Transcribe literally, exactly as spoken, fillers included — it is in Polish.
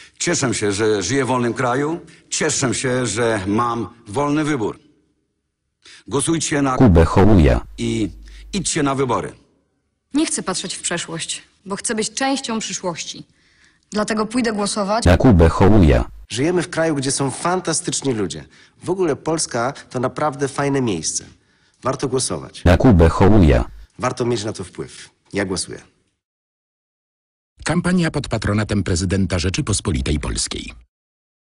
Cieszę się, że żyję w wolnym kraju. Cieszę się, że mam wolny wybór. Głosujcie na Kubę Hołuja. i idźcie na wybory. Nie chcę patrzeć w przeszłość, bo chcę być częścią przyszłości. Dlatego pójdę głosować. Na Kubę Hołuja. Żyjemy w kraju, gdzie są fantastyczni ludzie. W ogóle Polska to naprawdę fajne miejsce. Warto głosować. Na Kubę Hołuja. Warto mieć na to wpływ. Ja głosuję. Kampania pod patronatem prezydenta Rzeczypospolitej Polskiej.